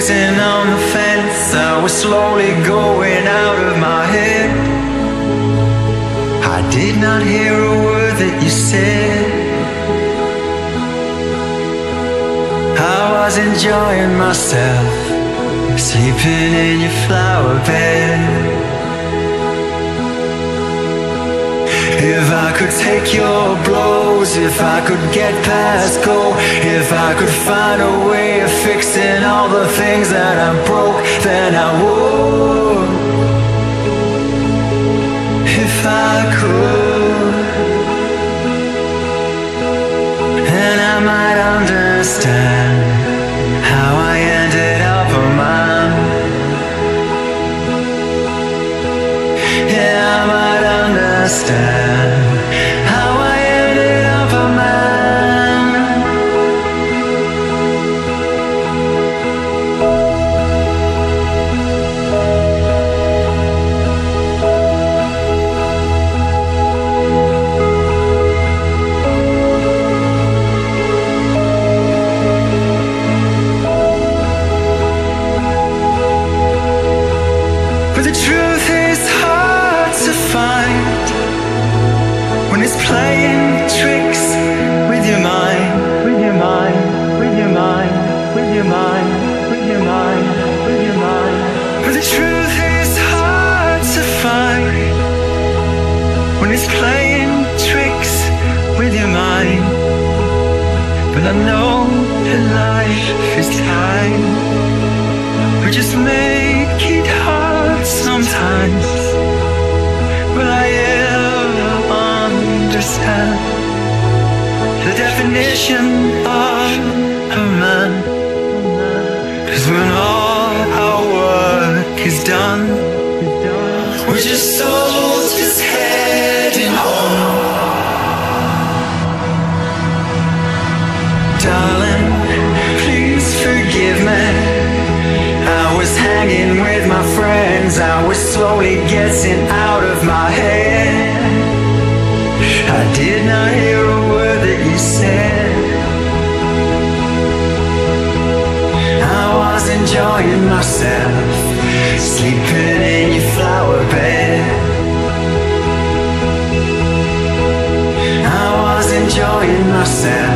gazing on the fence. I was slowly going out of my head. I did not hear a word that you said. I was enjoying myself, sleeping in your flower bed. If I could take your blows, if I could get past go, if I could find a way of fixing all the things that I broke, then I would. If I could, and I might understand how I ended up a man. Yeah, I might understand how I ended up a man. But the truth is hard to find when it's playing tricks with your mind, with your mind, with your mind, with your mind, with your mind, with your mind. But the truth is hard to find when it's playing tricks with your mind. But I know that life is time. We just make it hard sometimes. Will I ever understand the definition of a man? 'Cause when all our work is done, we're just soldiers heading home. Darling, please forgive me. I was hanging with my friends, I was slowly getting out of my head. I did not hear a word that you said. I was enjoying myself, sleeping in your flower bed. I was enjoying myself,